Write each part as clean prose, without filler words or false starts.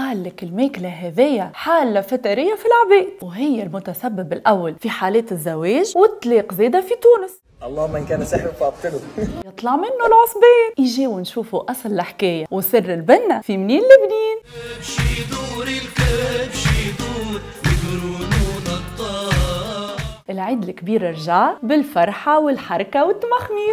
قال لك الماكلة هذية حالة فترية في العباد، وهي المتسبب الأول في حالات الزواج والطلاق زادة في تونس. اللهم ان كان سحر فابطله. يطلع منه العصبان. يجيو نشوفوا أصل الحكاية وسر البنة في منين لبنين. العيد الكبير رجع بالفرحة والحركة والتمخمير.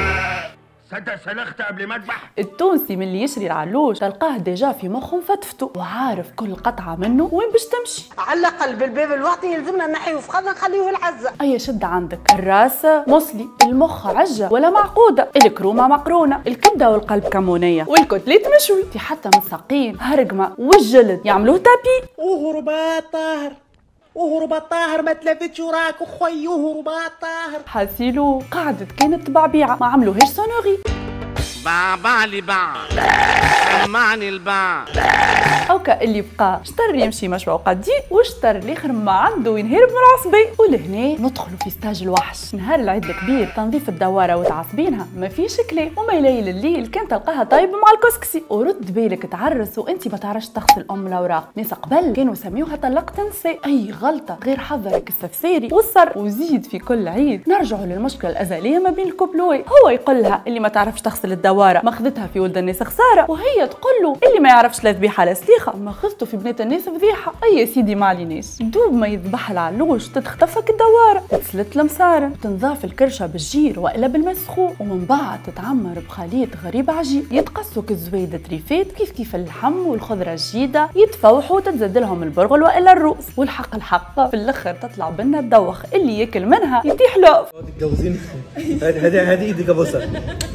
صدق سلخت قبل ما اذبح. التونسي من اللي يشري العلوش تلقاه ديجا في مخه مفتفتو وعارف كل قطعة منه وين باش تمشي. على الأقل بالباب الوقتي يلزمنا نحيو فخذنا نخليه العزة. أي شدة عندك، الراس مصلي، المخ عجة ولا معقودة، الكرومة مقرونة، الكبدة والقلب كمونية، والكتليت مشوي، حتى مساقين هرقمة والجلد يعملوه تابي. وهربات طاهر وهربات طاهر ما تلفتش وراك اخوي وهربات طاهر. حاسيلو قعدت كانت طبابيعة ما عملوهاش سونوري. باع لي باع سمعني الباع. اوكا اللي بقى شطر يمشي مشروع قدي وشطر الاخر ما عنده ينهرب من العصبي. ولهنا ندخلوا في ستاج الوحش. نهار العيد الكبير تنظيف الدواره وتعصبينها ما فيش كلام، وما يليل الليل كان تلقاها طيب مع الكسكسي. ورد بالك تعرس وانت ما تعرفش تغسل الاوراق. ناس قبل كانوا يسميوها طلقت نساء. اي غلطه غير حظرك السفساري والصر. وزيد في كل عيد نرجعوا للمشكله الازليه ما بين الكوبلوي. هو يقول لها اللي ما تعرفش تغسل الدواره ماخذتها في ولد الناس خساره، وهي تقول له اللي ما يعرفش لا ذبيحه لا سليخه ماخذته في بنات الناس فضيحه. اي يا سيدي ما عليناش. دوب ما يذبح العلوش تتخطفك الدواره، تسلت المصارن، تنضاف الكرشه بالجير والا بالمسخون، ومن بعد تتعمر بخليط غريب عجيب. يتقصوا كالزويده تريفات كيف اللحم والخضره الجيده، يتفوحوا وتتزاد لهم البرغل والا الرؤوس. والحق الحق في الاخر تطلع بنا الدوخ اللي ياكل منها يطيح له. تتجوزين هذه ايدي قبصه.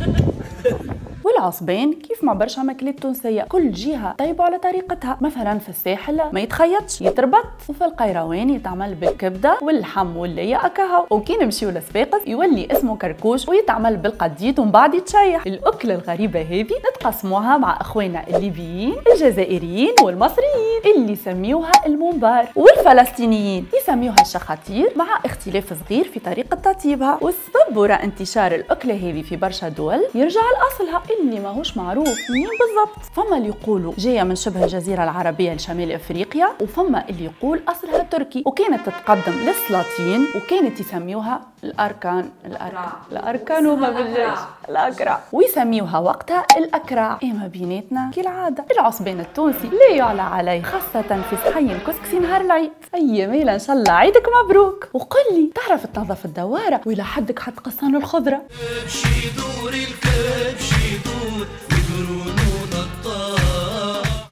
والعصبان كيف مع برشا ماكلات تونسيه كل جهه طيبه على طريقتها. مثلا في الساحل ما يتخيطش يتربط، وفي القيروان يتعمل بالكبده واللحم والليه اكاهو، وكي نمشيو لصفاقس يولي اسمه كركوش ويتعمل بالقديد ومن بعد يتشيح. الاكله الغريبه هذه نتقاسموها مع اخواننا الليبيين الجزائريين والمصريين اللي يسميوها الممبار، والفلسطينيين يسميوها الشخاتير، مع اختلاف صغير في طريقه تطيبها. والسبب وراء انتشار الاكله هذه في برشا دول يرجع لاصلها اللي ماهوش معروف منين بالضبط. فما اللي يقولوا جايه من شبه الجزيره العربيه لشمال افريقيا، وفما اللي يقول اصلها تركي، وكانت تتقدم للسلاطين وكانت يسميوها الاركان وما بالجيش الاكرع، ويسميوها وقتها الاكرع. اما بيناتنا كالعاده العصبان التونسي لا يعلى عليه، خاصه في صحي الكسكسي نهار العيد. اي ميلا ان شاء الله عيدك مبروك. وقل لي تعرف تنظف الدواره ولا حدك حط قصان الخضره؟ امشي دور الكبش دور